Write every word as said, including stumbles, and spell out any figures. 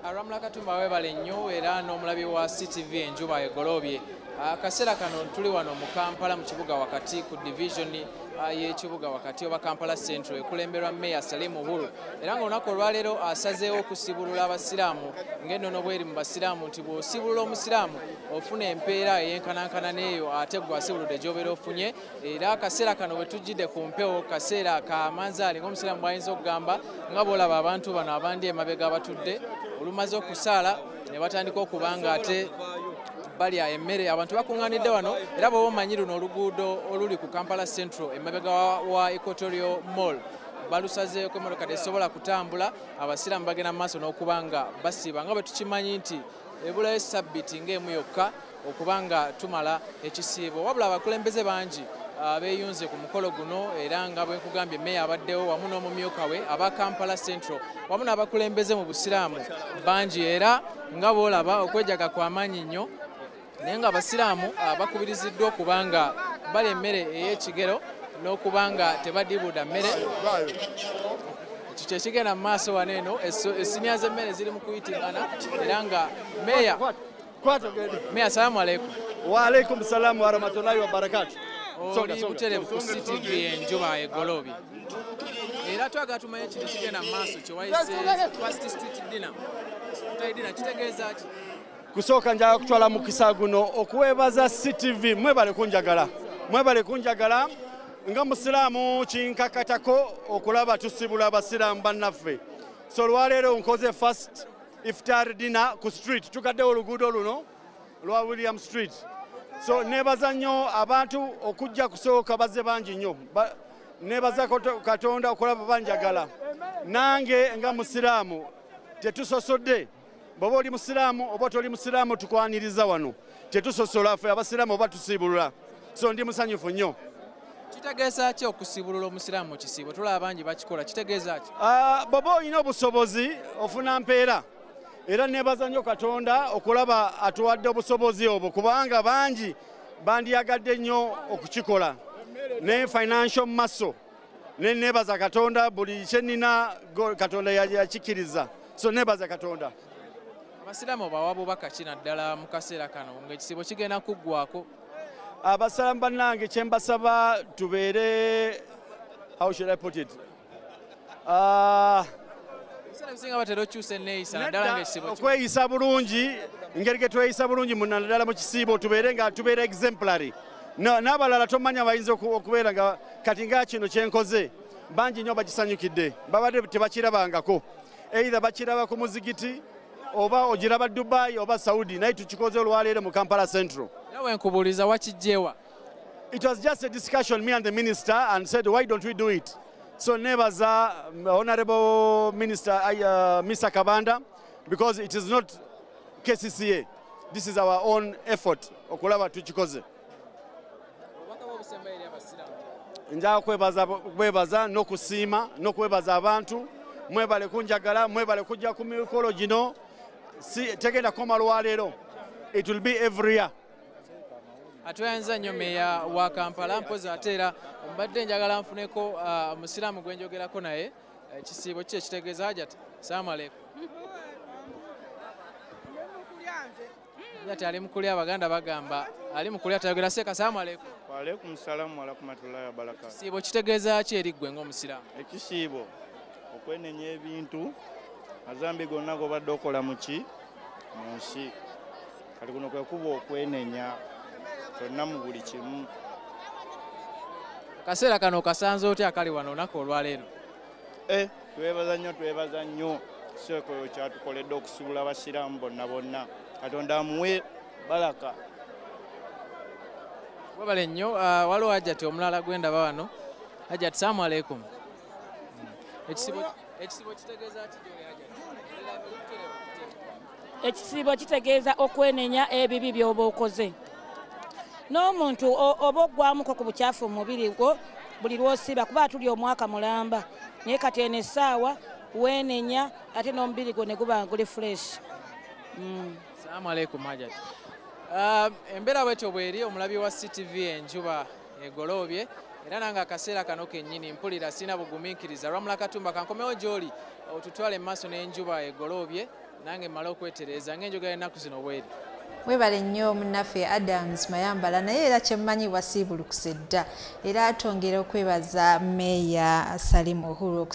Aramula Katumba webale nnyo era n'omulabi wa C T V enjuba egolobye. Akaseera kano tuli wano mu Kampala mu kibuga wakati ku division y'ekibuga wakati oba Kampala Central ekulemberwa Meeya Salim Uhruru. Era ng'olunaku olwaleero asazeewo okusibulula Abasiraamu ng'ennono bweri mu Basiraamu nti bw'osibulula Omusiraamu ofuna empeera eyenkanankana n'eyo ate gwe Asibuludde gy'obeera ofunye. Era akaseera kano bwe tujjidde ku mpewo kaseera ka manzaali ng'Omusiraamu bw'ayinza okugamba nga bw'olaba abantu bano abandi emabega abatudde olumaze okusaala ne batandika okubanga ate balya emmere abantu bakuŋŋaanidde wano era bw'oba omanyi luno oluguudo oluli ku Kampala Central emabega wa Equatorial Mall balusazeeko emmotoka tezisobola kutambula Abasiraamu bagenda mu maaso n'okuba nga basiiba nga bwe tukimanyi nti ebulayo sabbiti ng'emu yokka okuba nga tumala ekisiibo wabula abakulembeze bangi beeyunze ku mukolo guno era nga bwe nkugambye Meeya abaddewo wamu n'omumyuka we aba Kampala Central wamu n'abakulembeze mu Busiraamu bangi era nga bw'olaba okwejaga kw'amaanyi nnyo naye nga Abasiraamu bakubiriziddwa okuba nga balya emmere ey'ekigero n'okuba nga tebadibuuda mmere ekyo kye kigenda mu maaso wano eno essiniya z'emmere ziri mu kuyitingana era nga Meeya Meeya salaamu alaikum. Wa alaikum salaamu wa rahmatullahi wa barakatuh. Oli buterevu ku C T V enjuba egolobye era twagala tumanye kino kigenda mu maaso kye wayise First Street Dinner Dinner kitegeeza ki? Kusooka njaga kutwala mukisa guno okuwebaza C T V mwebale kunjagala mwebale kunjagala nga Musiraamu kinkakatako okulaba tusibula Abasiraamu bannaffe. So lwaleero nkoze first iftar dinner ku street tukaddewo oluguudo luno lwa William Street. So nebaza nnyo abantu okujja kusooka bazze bangi nnyo nebaza Katonda okulaba banjagala nange nga Musiraamu tetusosodde bw'oba oli Musiraamu oba toli Musiraamu tukwaniriza wano tetusosola ffe Abasiraamu oba tusibulula so ndi musanyufu nnyo. Kitegeeza ki okusibulula Omusiraamu mu kisiibo? Tulaba bangi bakikola kitegeeza ki? Bw'oba olina obusobozi ofuna mpeera era nebaza nnyo Katonda okulaba atuwadde obusobozi obwo kubanga bangi bandiyagadde nnyo okukikola ne financial muscle ne nebaza Katonda buli kye nnina Katonda yakikiriza so nebaza Katonda. Abasiraamu bawa bubaka ki naddala mu kaseera kano ng'ekisiibo kigenda kuggwako? Abasiraamu bannange kye mbasaba tubeere how should I put it okweyisa bulungi engeri ge tweyisa bulungi munaddala mu kisiibo tubeere nga tubeera exemplary n'abalala tomanya bayinza okubeera nga kati nga kino kyenkoze bangi nnyo bakisanyukidde babadde tebakirabangako either bakiraba ku muzigiti oba ogiraba Dubai oba Saudi naye tukikoze olwaleero mu Kampala Central. Nawe nkubuuliza wakijjewa? It was just a discussion me and the minister and said why don't we do it. So nebaza Honorable Minister uh, Mister Kabanda because it is not K C C A. This is our own effort okulaba tukikoze. Njaga kwebaza kwebaza n'okusiima n'okwebaza abantu mwebale kunjagala mwebale kujja ku mikolo gino si tegenda koma lwaleero it will be every year. Atwayanza nnyo Meeya wa Kampala mpozi ate era mbadde njagala nfuneko Musiraamu gwe njogerako naye ekisiibo kye kitegeeza hajati. Salaamu alaikum. Hajati ali mukulya Abaganda bagamba ali mukulya tayogera seeka. Salaamu alaikum. Wa alaikum salaamu wa rahmatullahi wa barakatuh. Ekisiibo kitegeeza ki eri ggwe ng'Omusiraamu? Ekisiibo okwenenya ebintu azambi gonna g'obadde okola mu ki mu nsi kati kuno kwe kuba okwenenya kyonna mu buli kimu. Akaseera kano kasanze otya akali wano olunaku olwaleero? Eh, twebaza nnyo twebaza nnyo Seeko kyatukoledde okusibula Abasiraamu bonna bonna Katonda amuwe baraka. Webale nnyo waliwo hajati omulala gwendaba wano. Hajati salaamu alaikum. Ekisiibo kitegeeza ki gy'oli hajati? Ekisiibo kitegeeza okwenenya ebibi by'oba okoze. N'omuntu oba oggwamuko ku bukyafu mu mubiri gwo buli lw'osiiba kuba tuli omwaka mulamba naye kati eno essaawa weenenya ate n'omubiri gwo ne guba guli fresh. Salaamu alaikum hajati. Embeera bwetyo bw'eri omulabi wa C T V enjuba egolobye era nange akaseera kano kennyini mpulira sina bugumiikiriza Ramula Katumba kankomewo gy'oli otutwale mu maaso n'enjuba egolobye nange mmala okwetereeza ng'enjogera ennaku zino bweri. Webale nnyo munnaffe Adams Mayambala naye era kyemmanyi wasiibulukuse dda era atongera okwebaza Meeya Salim Uhruru